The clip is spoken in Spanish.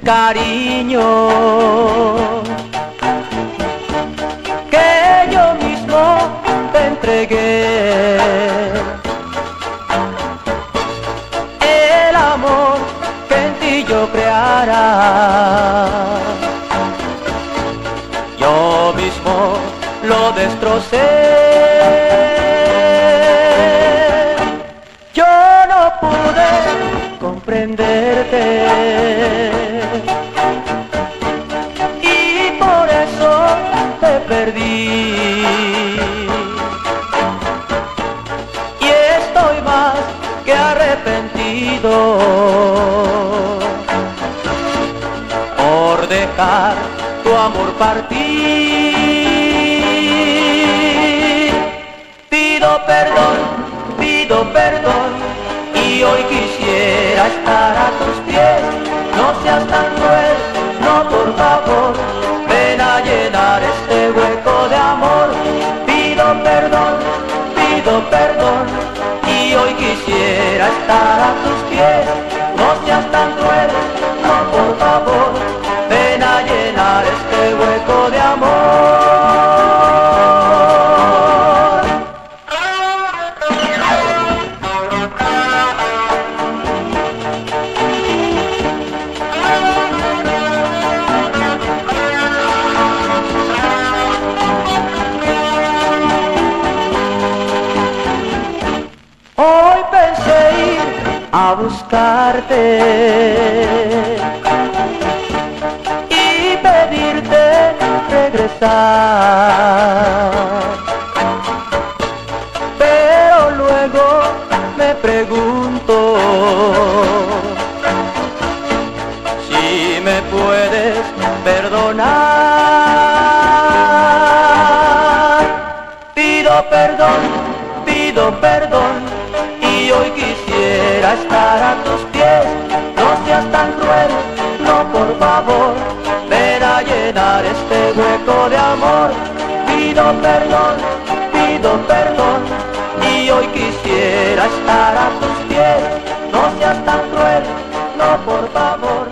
cariño que yo mismo te entregué. El amor que en ti yo creara, yo mismo lo destrocé. Yo no pude comprenderte y por eso te perdí. Y estoy más que arrepentido por dejar tu amor partir. Pido perdón y hoy quisiera estar a tus pies. No seas tan cruel, no, por favor, ven a llenar este hueco de amor. Pido perdón y hoy quisiera estar a tus pies. No seas tan cruel, no, por favor, ven a llenar este hueco de amor. Hoy pensé ir a buscarte y pedirte regresar, pero luego me pregunto si me puedes perdonar. Pido perdón y hoy quisiera estar a tus pies. No seas tan cruel, no, por favor, ven a llenar este hueco de amor. Pido perdón y hoy quisiera estar a tus pies. No seas tan cruel, no, por favor.